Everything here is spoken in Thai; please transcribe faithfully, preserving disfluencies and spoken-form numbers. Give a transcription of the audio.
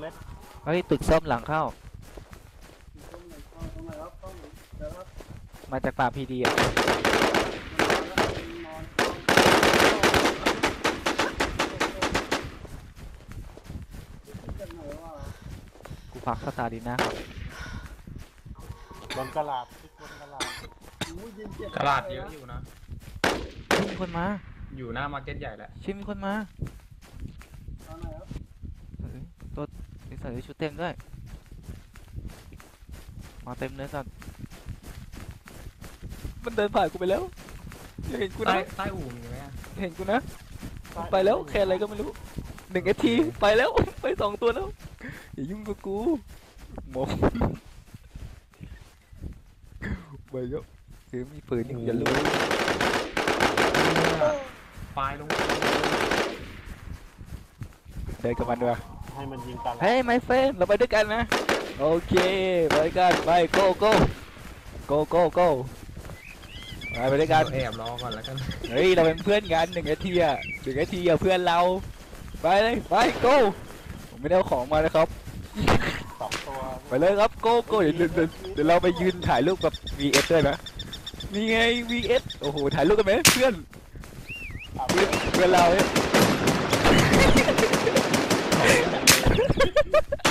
เลยเฮ้ยตึกส้มหลังเข้ามาจากป่าพีดีอ่ะกูพักสตาร์ดิน่าครับบนกระลาดที่บนกระลาดตลาดเยอะอยู่นะเฮ้ยมีคนมาอยู่หน้ามาร์เก็ตใหญ่แหละชิมมีคนมาเฮ้ยตัวใส่ชุดเต็มด้วยมาเต็มเลยสัตว์มันเดินผ่านกูไปแล้วอย่าเห็นกูใต้นะใต้อู่มีไหมอะเห็นกูนะมันไปแล้วแค่อะไรก็ไม่รู้หนึ่งนาทีไปแล้วไปสองตัวแล้วอย่ายุ่งกับกูหมอไปเยอะคือมีปืนนี่กูจะรู้ปลายลงเดินกับมันด้วยให้มันยิงกันเฮ้ยไมเฟนเราไปด้วยกันนะโอเคไปด้วยกันไปโก้โก้โก้โก้โก้ไปไปด้วยกันแอบรอก่อนแล้วกันเฮ้ยเราเป็นเพื่อนกันหนึ่งนาทีอะหนึ่งนาทีอะเพื่อนเราไปเลยไปโก้ผมไม่ได้เอาของมานะครับสองตัวไปเลยครับโก้โก้เดี๋ยวเดี๋ยวเดี๋ยวเดี๋ยวเราไปยืนถ่ายรูปกับ วี เอส ด้วยนะนี่ไง วี เอส โอ้โหถ่ายรูปกันไหมเพื่อนเพื่อนเพื่อนเราเนี่ย